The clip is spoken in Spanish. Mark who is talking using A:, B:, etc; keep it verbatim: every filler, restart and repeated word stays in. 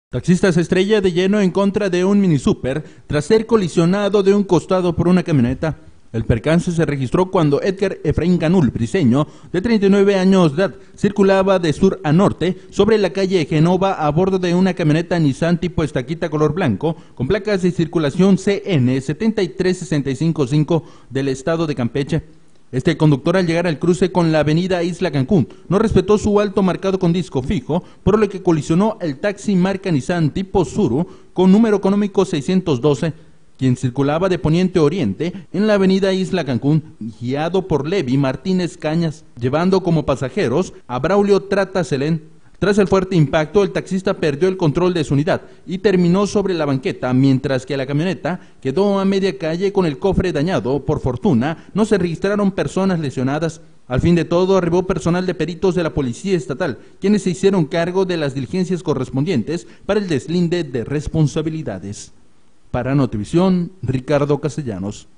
A: Taxista se estrella de lleno en contra de un mini súper tras ser colisionado de un costado por una camioneta. El percance se registró cuando Edgar Efraín Canul Briceño, de treinta y nueve años de edad, circulaba de sur a norte sobre la calle Genova a bordo de una camioneta Nissan tipo estaquita color blanco con placas de circulación C N siete tres seis cinco cinco del estado de Campeche. Este conductor, al llegar al cruce con la avenida Isla Cancún, no respetó su alto marcado con disco fijo, por lo que colisionó el taxi marca Nissan tipo Tsuru con número económico seiscientos doce, quien circulaba de poniente a oriente en la avenida Isla Cancún, guiado por Levi Martínez Cañas, llevando como pasajeros a Braulio Trata Selén. Tras el fuerte impacto, el taxista perdió el control de su unidad y terminó sobre la banqueta, mientras que la camioneta quedó a media calle con el cofre dañado. Por fortuna, no se registraron personas lesionadas. Al fin de todo, arribó personal de peritos de la Policía Estatal, quienes se hicieron cargo de las diligencias correspondientes para el deslinde de responsabilidades. Para Notivisión, Ricardo Castellanos.